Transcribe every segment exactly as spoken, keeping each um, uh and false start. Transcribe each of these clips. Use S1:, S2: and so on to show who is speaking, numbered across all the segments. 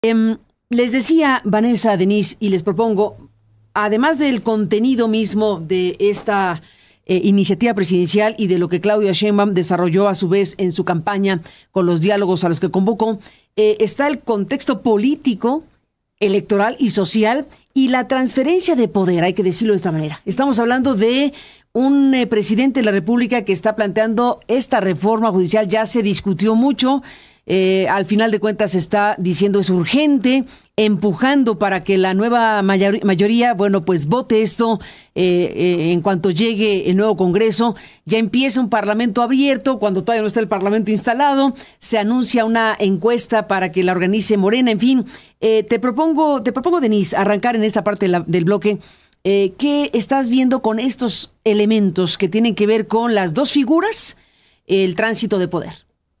S1: Eh, les decía Vanessa, Denise, y les propongo, además del contenido mismo de esta eh, iniciativa presidencial y de lo que Claudia Sheinbaum desarrolló a su vez en su campaña con los diálogos a los que convocó, eh, está el contexto político, electoral y social y la transferencia de poder, hay que decirlo de esta manera. Estamos hablando de un eh, presidente de la República que está planteando esta reforma judicial, ya se discutió mucho. Eh, al final de cuentas está diciendo es urgente, empujando para que la nueva mayor, mayoría, bueno, pues vote esto eh, eh, en cuanto llegue el nuevo Congreso. Ya empieza un parlamento abierto, cuando todavía no está el parlamento instalado, se anuncia una encuesta para que la organice Morena, en fin. Eh, te propongo, te propongo, Denise, arrancar en esta parte de la, del bloque. Eh, ¿Qué estás viendo con estos elementos que tienen que ver con las dos figuras, el tránsito de poder?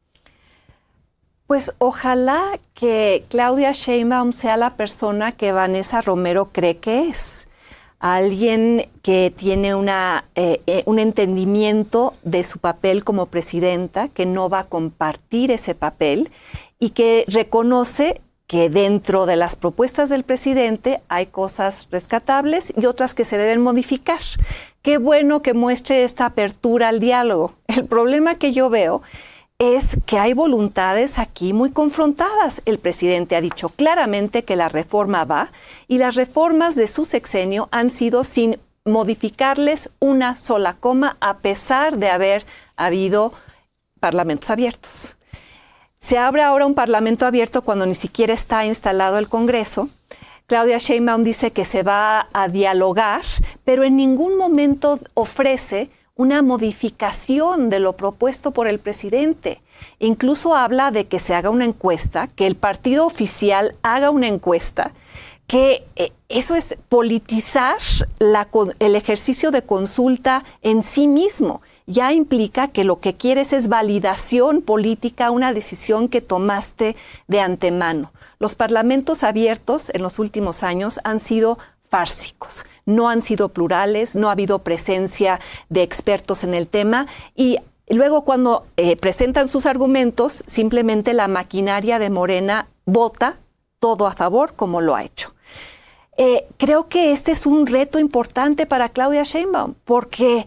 S2: Pues ojalá que Claudia Sheinbaum sea la persona que Vanessa Romero cree que es. Alguien que tiene una, eh, eh, un entendimiento de su papel como presidenta, que no va a compartir ese papel y que reconoce que dentro de las propuestas del presidente hay cosas rescatables y otras que se deben modificar. Qué bueno que muestre esta apertura al diálogo. El problema que yo veo es que hay voluntades aquí muy confrontadas. El presidente ha dicho claramente que la reforma va y las reformas de su sexenio han sido sin modificarles una sola coma a pesar de haber habido parlamentos abiertos. Se abre ahora un parlamento abierto cuando ni siquiera está instalado el Congreso. Claudia Sheinbaum dice que se va a dialogar, pero en ningún momento ofrece una modificación de lo propuesto por el presidente. Incluso habla de que se haga una encuesta, que el partido oficial haga una encuesta, que eh, eso es politizar la, el ejercicio de consulta en sí mismo. Ya implica que lo que quieres es validación política a una decisión que tomaste de antemano. Los parlamentos abiertos en los últimos años han sido fársicos, no han sido plurales, no ha habido presencia de expertos en el tema y luego cuando eh, presentan sus argumentos, simplemente la maquinaria de Morena vota todo a favor como lo ha hecho. Eh, creo que este es un reto importante para Claudia Sheinbaum porque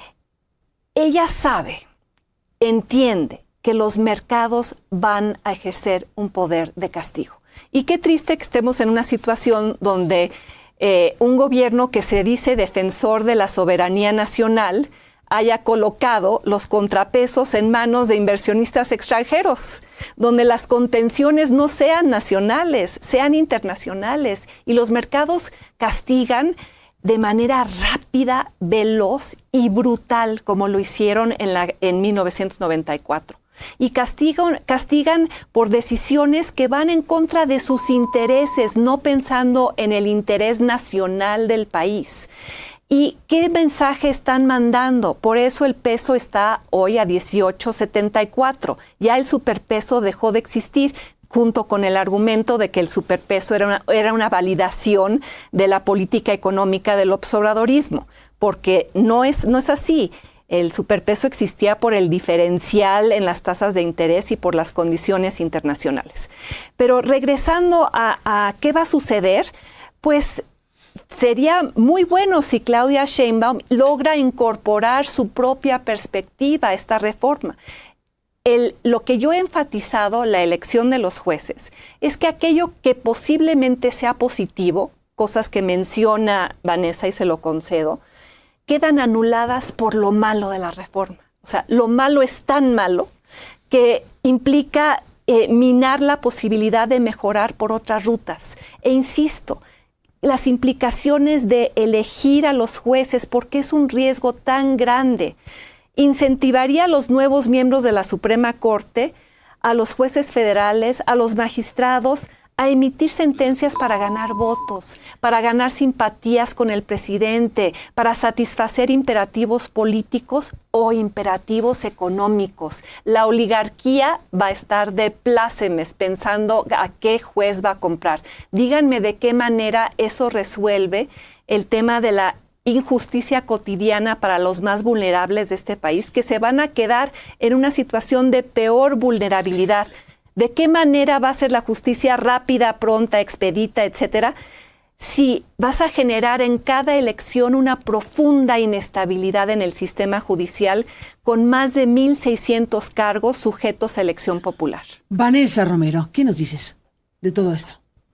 S2: ella sabe, entiende que los mercados van a ejercer un poder de castigo. Y qué triste que estemos en una situación donde Eh, un gobierno que se dice defensor de la soberanía nacional haya colocado los contrapesos en manos de inversionistas extranjeros, donde las contenciones no sean nacionales, sean internacionales, y los mercados castigan de manera rápida, veloz y brutal, como lo hicieron en, la, en mil novecientos noventa y cuatro. Y castigan, castigan por decisiones que van en contra de sus intereses, no pensando en el interés nacional del país. ¿Y qué mensaje están mandando? Por eso el peso está hoy a dieciocho setenta y cuatro. Ya el superpeso dejó de existir, junto con el argumento de que el superpeso era una, era una validación de la política económica del observadorismo, porque no es, no es así. El superpeso existía por el diferencial en las tasas de interés y por las condiciones internacionales. Pero regresando a, a qué va a suceder, pues sería muy bueno si Claudia Sheinbaum logra incorporar su propia perspectiva a esta reforma. El, lo que yo he enfatizado, la elección de los jueces, es que aquello que posiblemente sea positivo, cosas que menciona Vanessa y se lo concedo, quedan anuladas por lo malo de la reforma. O sea, lo malo es tan malo que implica eh, minar la posibilidad de mejorar por otras rutas. E insisto, las implicaciones de elegir a los jueces, porque es un riesgo tan grande, incentivaría a los nuevos miembros de la Suprema Corte, a los jueces federales, a los magistrados, a emitir sentencias para ganar votos, para ganar simpatías con el presidente, para satisfacer imperativos políticos o imperativos económicos. La oligarquía va a estar de plácemes pensando a qué juez va a comprar. Díganme de qué manera eso resuelve el tema de la injusticia cotidiana para los más vulnerables de este país, que se van a quedar en una situación de peor vulnerabilidad. ¿De qué manera va a ser la justicia rápida, pronta, expedita, etcétera? Si vas a generar en cada elección una profunda inestabilidad en el sistema judicial con más de mil seiscientos cargos sujetos a elección popular.
S1: Vanessa Romero, ¿qué nos dices de todo esto?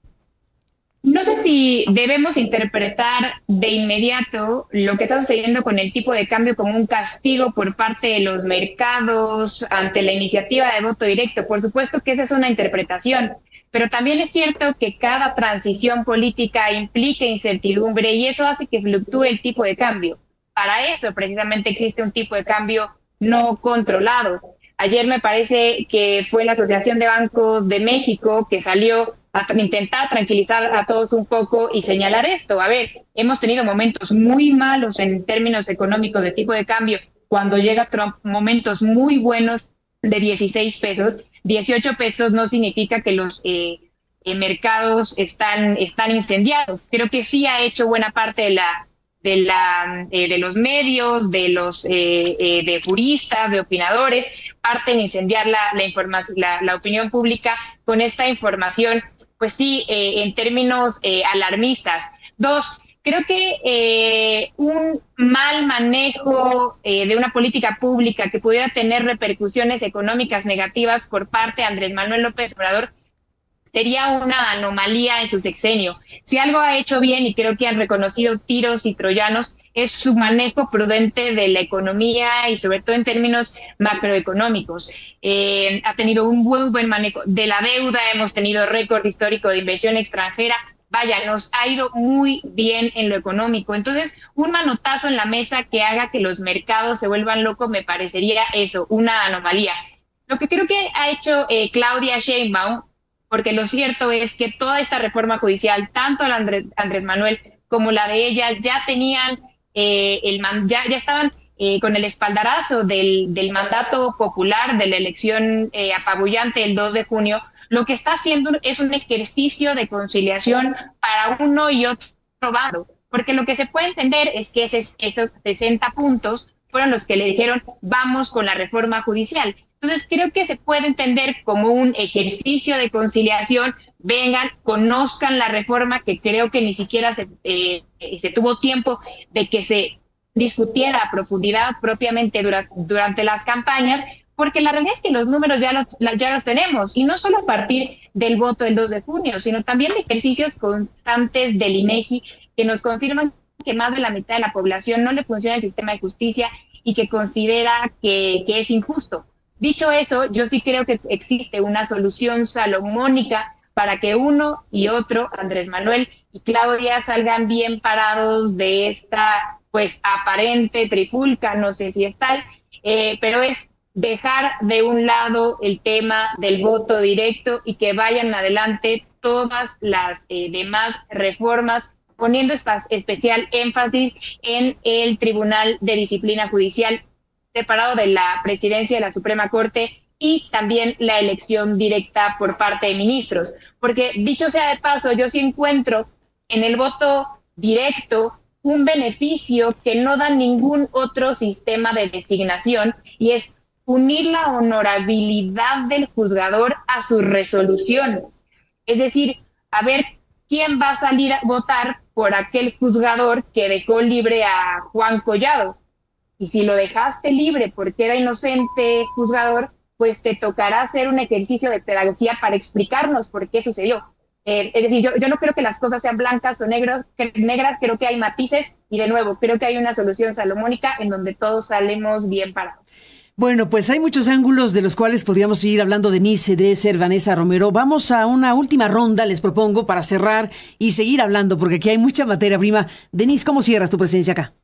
S3: No sé si debemos interpretar de inmediato lo que está sucediendo con el tipo de cambio como un castigo por parte de los mercados ante la iniciativa de voto directo. Por supuesto que esa es una interpretación, pero también es cierto que cada transición política implica incertidumbre y eso hace que fluctúe el tipo de cambio. Para eso precisamente existe un tipo de cambio no controlado. Ayer me parece que fue la Asociación de Bancos de México que salió a intentar tranquilizar a todos un poco y señalar esto. A ver, hemos tenido momentos muy malos en términos económicos de tipo de cambio. Cuando llega Trump, momentos muy buenos de dieciséis pesos. dieciocho pesos no significa que los eh, eh, mercados están, están incendiados. Creo que sí ha hecho buena parte de la de la eh, de los medios, de los eh, eh, de juristas, de opinadores, parte en incendiar la la información, la, la opinión pública con esta información, pues sí, eh, en términos eh, alarmistas. Dos, creo que eh, un mal manejo eh, de una política pública que pudiera tener repercusiones económicas negativas por parte de Andrés Manuel López Obrador sería una anomalía en su sexenio. Si algo ha hecho bien, y creo que han reconocido tiros y troyanos, es su manejo prudente de la economía y sobre todo en términos macroeconómicos. Eh, ha tenido un muy buen manejo de la deuda, hemos tenido récord histórico de inversión extranjera. Vaya, nos ha ido muy bien en lo económico. Entonces, un manotazo en la mesa que haga que los mercados se vuelvan locos me parecería eso, una anomalía. Lo que creo que ha hecho eh, Claudia Sheinbaum, porque lo cierto es que toda esta reforma judicial, tanto la Andrés, Andrés Manuel como la de ella, ya tenían, eh, el man, ya, ya estaban eh, con el espaldarazo del, del mandato popular, de la elección eh, apabullante del dos de junio. Lo que está haciendo es un ejercicio de conciliación para uno y otro bando, porque lo que se puede entender es que ese, esos sesenta puntos fueron los que le dijeron vamos con la reforma judicial. Entonces creo que se puede entender como un ejercicio de conciliación, vengan, conozcan la reforma, que creo que ni siquiera se, eh, se tuvo tiempo de que se discutiera a profundidad propiamente dura, durante las campañas, porque la realidad es que los números ya los, ya los tenemos, y no solo a partir del voto del dos de junio, sino también de ejercicios constantes del INEGI que nos confirman que más de la mitad de la población no le funciona el sistema de justicia y que considera que, que es injusto. Dicho eso, yo sí creo que existe una solución salomónica para que uno y otro, Andrés Manuel y Claudia, salgan bien parados de esta pues aparente trifulca, no sé si es tal, eh, pero es dejar de un lado el tema del voto directo y que vayan adelante todas las eh, demás reformas, poniendo espa- especial énfasis en el Tribunal de Disciplina Judicial, separado de la presidencia de la Suprema Corte, y también la elección directa por parte de ministros. Porque, dicho sea de paso, yo sí encuentro en el voto directo un beneficio que no da ningún otro sistema de designación, y es unir la honorabilidad del juzgador a sus resoluciones. Es decir, a ver quién va a salir a votar por aquel juzgador que dejó libre a Juan Collado. Y si lo dejaste libre porque era inocente juzgador, pues te tocará hacer un ejercicio de pedagogía para explicarnos por qué sucedió. Eh, es decir, yo, yo no creo que las cosas sean blancas o negros, que, negras, creo que hay matices, y de nuevo, creo que hay una solución salomónica en donde todos salimos bien parados.
S1: Bueno, pues hay muchos ángulos de los cuales podríamos seguir hablando. Denise Dresser, Vanessa Romero. Vamos a una última ronda, les propongo, para cerrar y seguir hablando, porque aquí hay mucha materia prima. Denise, ¿cómo cierras tu presencia acá?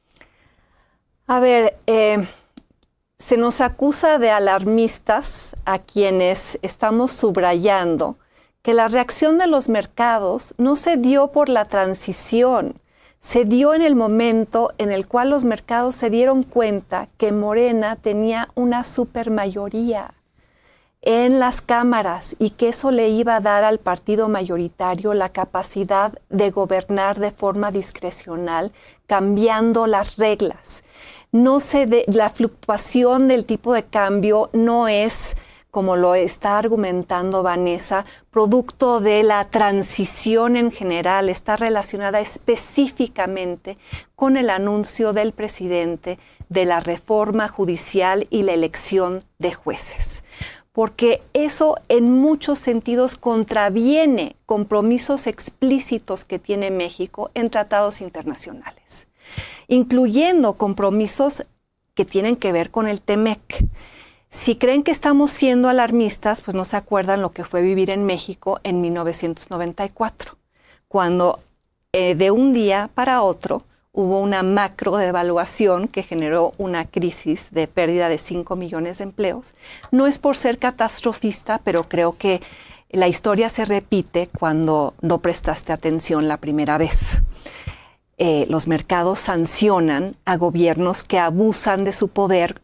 S2: A ver, eh, se nos acusa de alarmistas a quienes estamos subrayando que la reacción de los mercados no se dio por la transición, se dio en el momento en el cual los mercados se dieron cuenta que Morena tenía una supermayoría en las cámaras y que eso le iba a dar al partido mayoritario la capacidad de gobernar de forma discrecional, cambiando las reglas. No se de, la fluctuación del tipo de cambio no es como lo está argumentando Vanessa, producto de la transición en general, está relacionada específicamente con el anuncio del presidente de la reforma judicial y la elección de jueces. Porque eso en muchos sentidos contraviene compromisos explícitos que tiene México en tratados internacionales, incluyendo compromisos que tienen que ver con el T M E C. Si creen que estamos siendo alarmistas, pues no se acuerdan lo que fue vivir en México en mil novecientos noventa y cuatro, cuando eh, de un día para otro hubo una macro devaluación que generó una crisis de pérdida de cinco millones de empleos. No es por ser catastrofista, pero creo que la historia se repite cuando no prestaste atención la primera vez. Eh, los mercados sancionan a gobiernos que abusan de su poder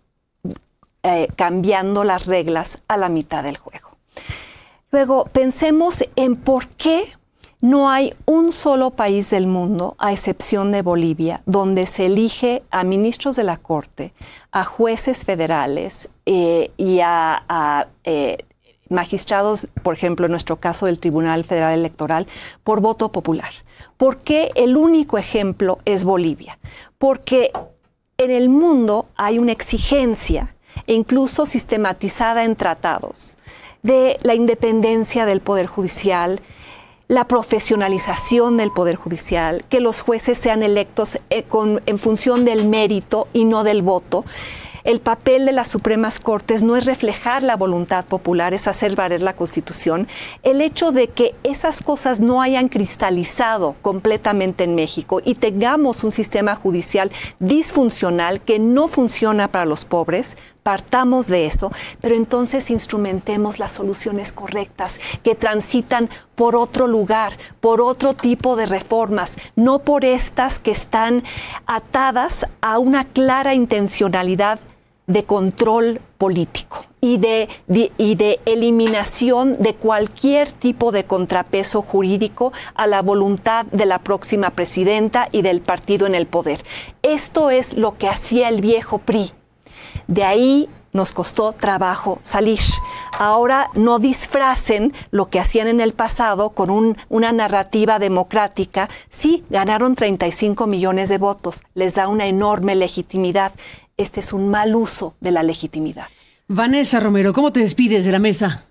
S2: eh, cambiando las reglas a la mitad del juego. Luego, pensemos en por qué no hay un solo país del mundo, a excepción de Bolivia, donde se elige a ministros de la Corte, a jueces federales eh, y a, a eh, magistrados, por ejemplo, en nuestro caso del Tribunal Federal Electoral, por voto popular. ¿Por qué el único ejemplo es Bolivia? Porque en el mundo hay una exigencia, e incluso sistematizada en tratados, de la independencia del Poder Judicial, la profesionalización del Poder Judicial, que los jueces sean electos eh, con, en función del mérito y no del voto. El papel de las Supremas Cortes no es reflejar la voluntad popular, es hacer valer la Constitución. El hecho de que esas cosas no hayan cristalizado completamente en México y tengamos un sistema judicial disfuncional que no funciona para los pobres, partamos de eso, pero entonces instrumentemos las soluciones correctas que transitan por otro lugar, por otro tipo de reformas, no por estas que están atadas a una clara intencionalidad de control político y de, de, y de eliminación de cualquier tipo de contrapeso jurídico a la voluntad de la próxima presidenta y del partido en el poder. Esto es lo que hacía el viejo P R I. De ahí nos costó trabajo salir. Ahora no disfracen lo que hacían en el pasado con un, una narrativa democrática. Sí, ganaron treinta y cinco millones de votos, les da una enorme legitimidad. Este es un mal uso de la legitimidad.
S1: Vanessa Romero, ¿cómo te despides de la mesa?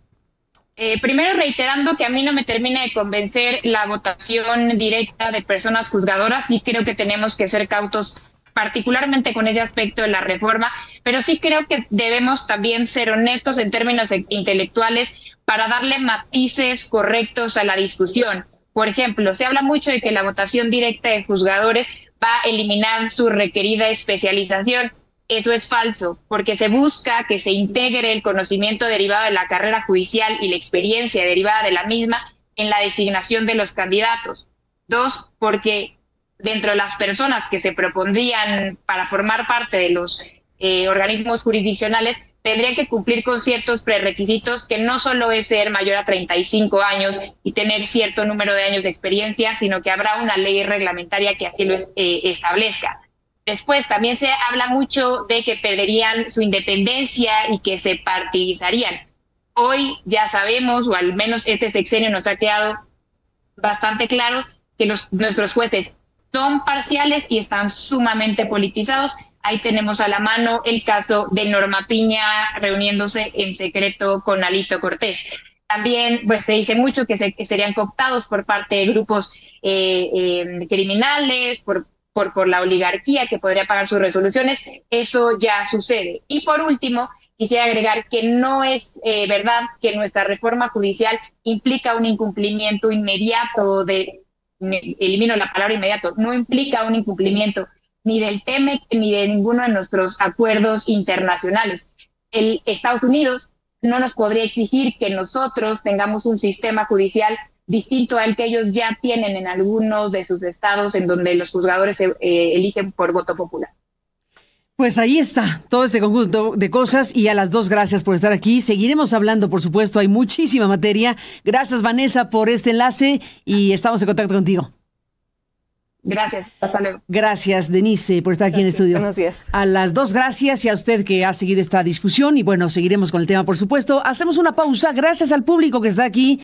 S3: Eh, primero reiterando que a mí no me termina de convencer la votación directa de personas juzgadoras. Sí creo que tenemos que ser cautos, particularmente con ese aspecto de la reforma, pero sí creo que debemos también ser honestos en términos intelectuales para darle matices correctos a la discusión. Por ejemplo, se habla mucho de que la votación directa de juzgadores va a eliminar su requerida especialización. Eso es falso, porque se busca que se integre el conocimiento derivado de la carrera judicial y la experiencia derivada de la misma en la designación de los candidatos. Dos, porque dentro de las personas que se propondrían para formar parte de los eh, organismos jurisdiccionales, tendrían que cumplir con ciertos prerequisitos que no solo es ser mayor a treinta y cinco años y tener cierto número de años de experiencia, sino que habrá una ley reglamentaria que así lo es, eh, establezca. Después también se habla mucho de que perderían su independencia y que se partidizarían. Hoy ya sabemos, o al menos este sexenio nos ha quedado bastante claro, que los, nuestros jueces son parciales y están sumamente politizados. Ahí tenemos a la mano el caso de Norma Piña reuniéndose en secreto con Alito Cortés. También pues, se dice mucho que, se, que serían cooptados por parte de grupos eh, eh, criminales, por, por, por la oligarquía que podría pagar sus resoluciones. Eso ya sucede. Y por último, quisiera agregar que no es eh, verdad que nuestra reforma judicial implica un incumplimiento inmediato de... elimino la palabra inmediato, no implica un incumplimiento ni del T M E C ni de ninguno de nuestros acuerdos internacionales. El Estados Unidos no nos podría exigir que nosotros tengamos un sistema judicial distinto al que ellos ya tienen en algunos de sus estados en donde los juzgadores se eh, eligen por voto popular.
S1: Pues ahí está todo este conjunto de cosas y a las dos gracias por estar aquí. Seguiremos hablando, por supuesto, hay muchísima materia. Gracias, Vanessa, por este enlace y estamos en contacto contigo.
S3: Gracias, hasta luego.
S1: Gracias, Denise, por estar aquí
S2: Gracias,
S1: en el estudio.
S2: buenos días.
S1: A las dos, gracias, y a usted que ha seguido esta discusión. Y bueno, seguiremos con el tema, por supuesto. Hacemos una pausa. Gracias al público que está aquí